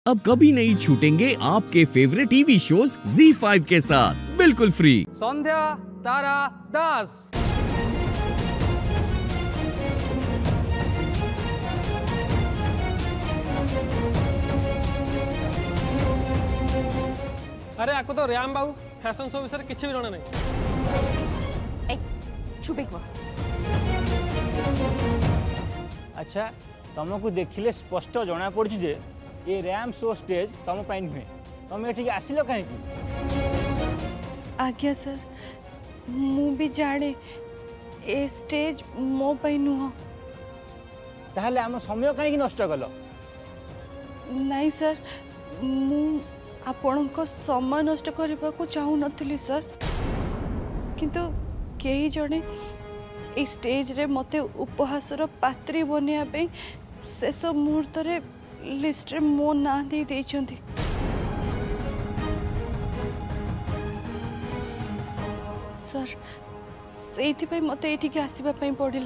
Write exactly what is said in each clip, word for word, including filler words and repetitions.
अब कभी नहीं छूटेंगे आपके favourite TV shows Zee five के साथ बिल्कुल फ्री। संध्या तारा दास। अरे आपको तो राम बाबू फैशन शो विषय किसी भी जाना नहीं। चुप अच्छा तुमको देखिले स्पष्ट जना पड़ी जे ये रैम शो स्टेज तुम पाई नुहे तुम ये आसिल कहीं आज्ञा सर मु भी जाने ए स्टेज मो पाई नुह ताहले आम समय कहीं नष्ट कल नहीं सर मु आपण को समय नष्ट करने को चाहू नथिली सर किंतु कई जड़े ए स्टेज रे मते उपहासर पात्री बनिया पे शेष मुहूर्त रे लिस्ट रे मो ना दे देछंती सर सेठी पे मते एठी के आसीबा पे पड़िला।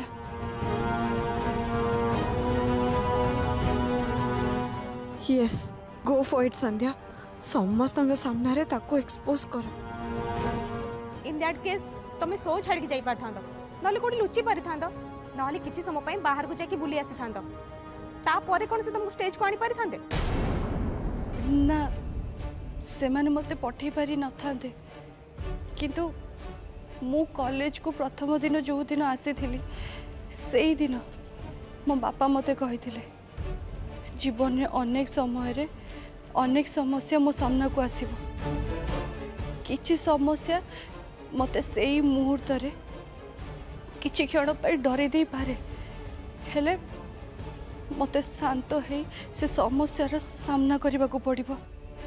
Yes go for it Sandhya समस्त सामने रे ताको एक्सपोज कर। इन दैट केस तमे सो छाड़ के जाई पाथांदो नले कोडी लुचि पारि थांदो नले किछि समय पई बाहर को जाकी बुली आसी थांदो ता परे कोन से तुम स्टेज को आनी पारि थांदे ना से माने मते पठै पारि न थांदे किंतु मु कॉलेज को प्रथम दिन जो दिन आसी थिली सेही दिन मो बापा मते कहिथिले जीवन में अनेक समय रे अनेक समस्या मो सामना को आसीबो किछि समस्या मते सेही मुहूर्त रे किछि क्षण पर डरे दे पारे हेले मते शांत है से समस्या रो सामना करबा को पड़िबो।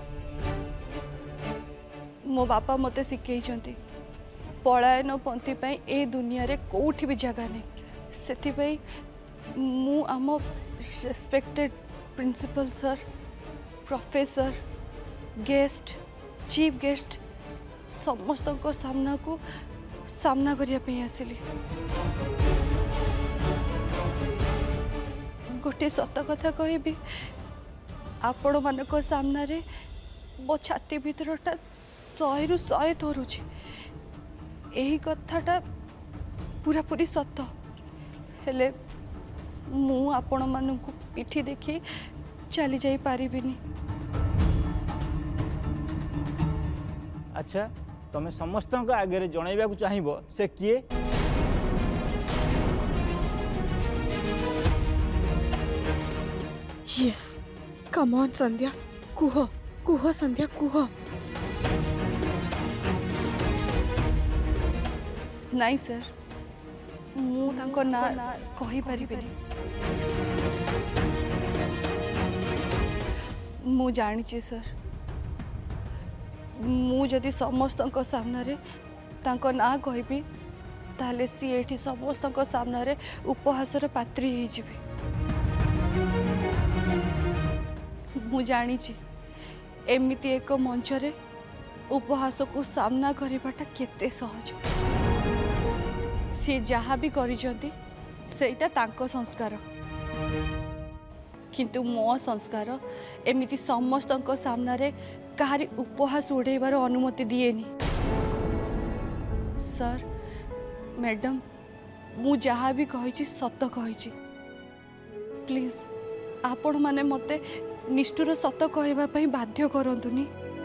मो बापा मते सिखै छथि पलायन पंथी पई ए दुनिया रे कोठी भी जगह नहीं सेति पई मु आम respected principal sir professor guest chief guest समस्त को सामना को सामना करिया पे आसिली। गोटे सत कथा कहबी आपण मान को सामना रे मो छाती भीतरटा शहे रु शहे थरुची यही कथाटा पूरा पूरी सत हेले मु आपण मानू पिठी देखी चली जाई पारिबिनी। अच्छा तुम समस्त आगे जनइबा को चाहिए से किए यस कम ऑन संध्या कुह कुह संध्या कुह। नहीं सर मु तांको ना कहि परिबिनी मु जानी छी सर मु जदि समस्त सामने रे तांको ना कहबी ताले सी एठी समस्त सामने रे उपहासर पात्री हो जिबी। मु जानी छी एमिति एक मंच रे उपहास को सामना करबाटा केते सहज सी जहाँ भी करिजंती सेटा तांको संस्कार किंतु मो संस्कार एमिति समस्त सामने रे कहारी उपहास उड़ेबार अनुमति दिएनी। सर मैडम मु जहाँ भी कही सत कही प्लीज आपण माने मते निष्ठुर सत कहबा पई बाध्य करंतुनी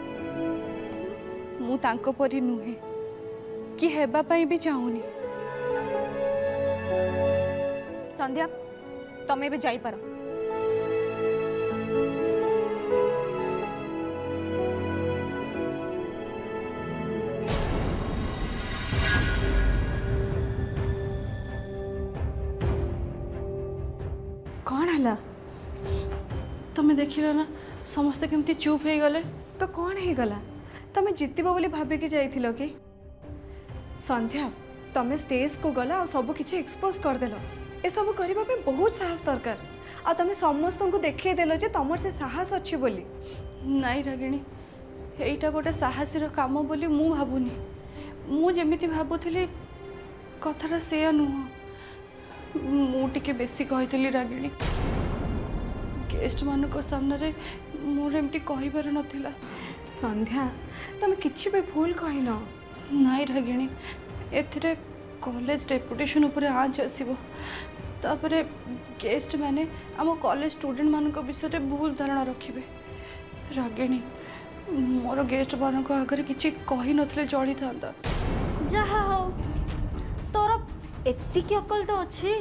मु तांको परी नुहे कि हेबा पई भी चाहूनी। संध्या तमे भी जाई पारो कौन है तुम्हें देखिल ना समस्ते केमती चुप हो गले तो कौन हो गला तमे जितब बोली भाविकी जाइथिलो कि संध्या तमे स्टेज को गला और सब किछि एक्सपोज कर देलो ए सब करबा पे बहुत साहस दरकार आ तमे समस्त को देखै देलो जे तमर से साहस अछि बोली। नहीं रागिणी एटा गोटे साहसीर काम बोली मु भाबुनी मु जेमिति भाबुथिली कथाटा से नुह मु टिके बेसी कहिथिली रागिणी गेस्ट मान सामने मोर एमती कहिबार नथिला। संध्या तुम किसी भी भूल कहन नाई रागिणी एथिरे कॉलेज डेपुटेशन ऊपर आज आसीबो तापरे गेस्ट माने आम कॉलेज स्टूडेंट मान विषय भूल धारणा रखिबे। रागिणी मोर गेस्ट मान आगे किसी कही नथिले जड़ी थांता। जहा हो तोर एतिकी अकल तो अच्छी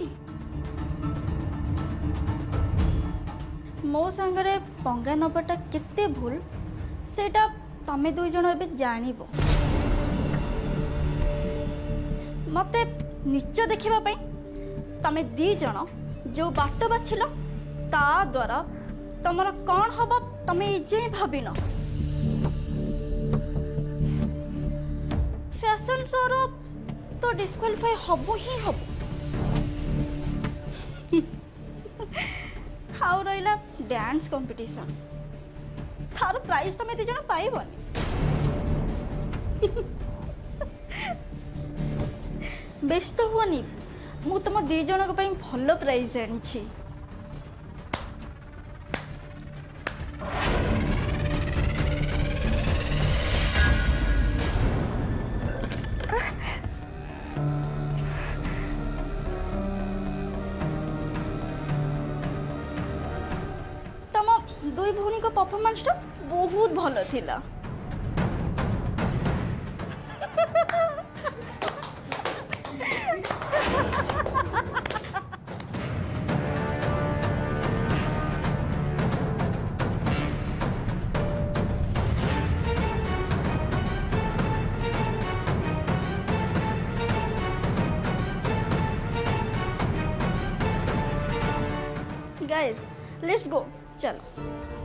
मो संगरे पंगा नबाटा केते भूल सेटा तमे दुई जण एबे जानिबो। मते नीच देखिबा पई तमे दी जण जो बाट बाछिल ता द्वारा तमर कौन हबो तमे इजे भाबिन। फैशन शो रो तो डिस्क्वालिफाई हबो ही हबो। हाउ रहिला डांस कंपटीशन थार प्राइज तमे दी जण पाइबनी। व्यस्त हुअनी मु तुम दी जन भल प्राइज आनी। तुम दुई भौणी को परफॉर्मेंस बहुत भल थिला। गाइस लेट्स गो चलो।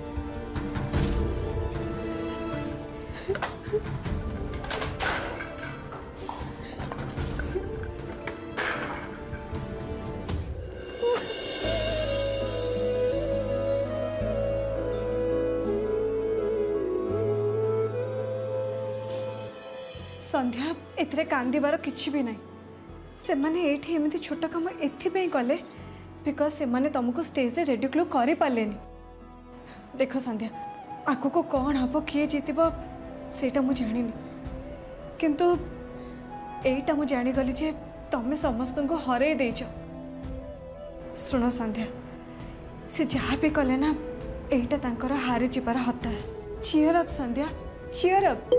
संध्या एथरे कांदीबार किछि भी नहीं। से माने एठी एमिति छोटा काम एथि पे कले बिकॉज से माने तुमको स्टेज से रेडिक्लो करि पालेनी। देखो संध्या आगु को कौन हम किए जीतब सेटा मु जानिनी किंतु एटा मु जानी गली जे तमे समस्त को हरे देछ। सुनो संध्या से जहाँ भी कले ना एटा तांकर हारी जीवार हताश। Cheer up Sandhya cheer up.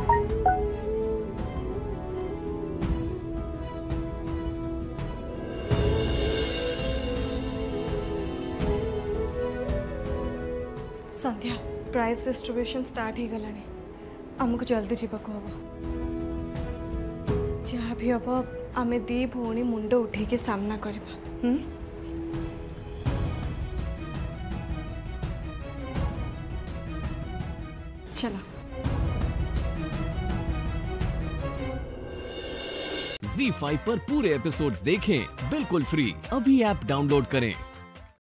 Sandhya prize distribution start हो गलानी आमको जल्दी जीवाक हम। जहाँ भी हम आम दी भौणी मुंड उठे सामना करवा। चलो ज़ी फाइव पर पूरे एपिसोड्स देखें बिल्कुल फ्री। अभी ऐप डाउनलोड करें।